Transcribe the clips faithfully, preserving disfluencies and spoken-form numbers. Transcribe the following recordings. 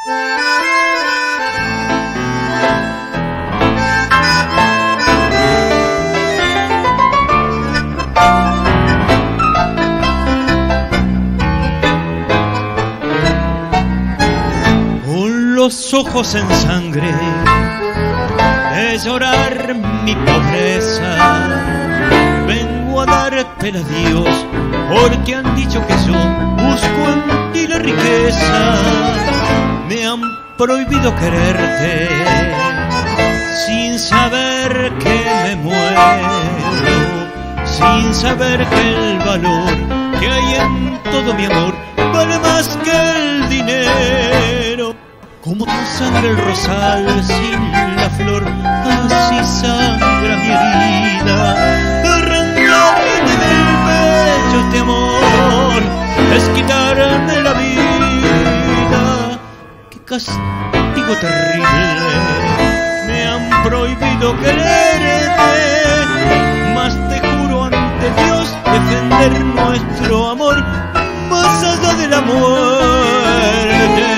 Los ojos en sangre de llorar mi pobreza, vengo a darte el adiós porque han dicho que yo busco en ti la riqueza. Me han prohibido quererte sin saber que me muero, sin saber que el valor que hay en todo mi amor vale más que el dinero. Como tu sangre el rosal sin la flor, así sangra mi herida. Arrancarme del pecho este amor es quitarme la vida. Qué castigo terrible, me han prohibido quererte, mas te juro ante Dios defender nuestro amor más allá de la muerte.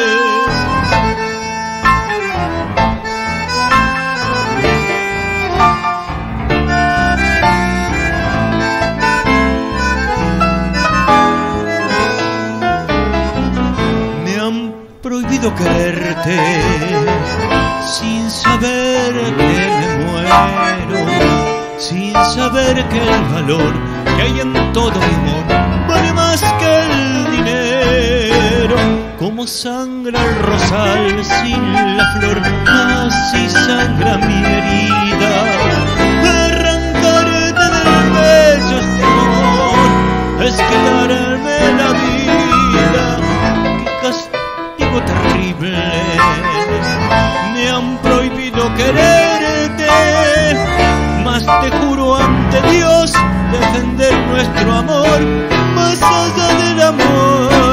Prohibido quererte sin saber que me muero, sin saber que el valor que hay en todo mi amor vale más que el dinero. Como sangra el rosal sin la flor, así sangra mi herida. Arrancarte del pecho este amor es quitarme la vida. Qué castigo terrible, me han prohibido quererte, mas te juro ante Dios defender nuestro amor más allá del amor.